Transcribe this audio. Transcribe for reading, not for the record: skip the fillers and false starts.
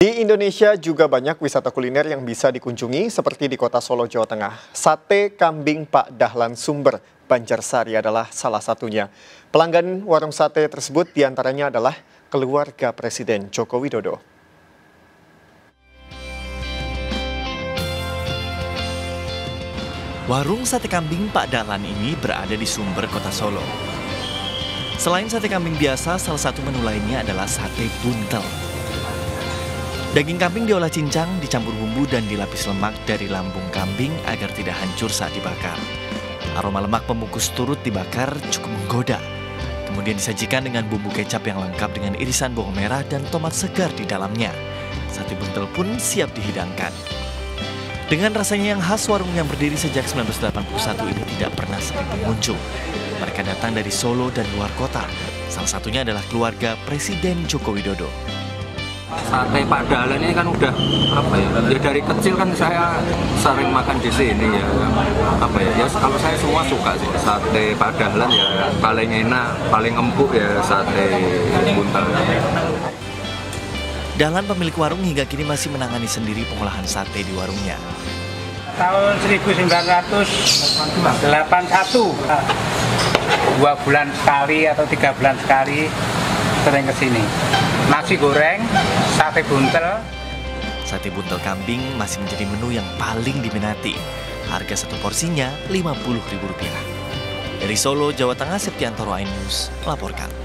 Di Indonesia juga banyak wisata kuliner yang bisa dikunjungi seperti di kota Solo, Jawa Tengah. Sate kambing Pak Dahlan Sumber, Banjarsari adalah salah satunya. Pelanggan warung sate tersebut diantaranya adalah keluarga Presiden Joko Widodo. Warung sate kambing Pak Dahlan ini berada di Sumber, kota Solo. Selain sate kambing biasa, salah satu menu lainnya adalah sate buntel. Daging kambing diolah cincang, dicampur bumbu dan dilapis lemak dari lambung kambing agar tidak hancur saat dibakar. Aroma lemak pembungkus turut dibakar cukup menggoda. Kemudian disajikan dengan bumbu kecap yang lengkap dengan irisan bawang merah dan tomat segar di dalamnya. Sate buntel pun siap dihidangkan. Dengan rasanya yang khas, warung yang berdiri sejak 1981 ini tidak pernah sepi pengunjung. Mereka datang dari Solo dan luar kota. Salah satunya adalah keluarga Presiden Joko Widodo. Sate Pak Dahlan ini kan udah ya dari kecil kan saya sering makan di sini ya. Ya kalau saya semua suka sih. Sate Pak Dahlan ya paling enak, paling empuk ya sate buntel. Dahlan pemilik warung hingga kini masih menangani sendiri pengolahan sate di warungnya. Tahun 1981, 2 bulan sekali atau 3 bulan sekali sering kesini. Nasi goreng, sate buntel. Sate buntel kambing masih menjadi menu yang paling diminati. Harga satu porsinya Rp50.000. Dari Solo, Jawa Tengah, Septiantoro iNews melaporkan.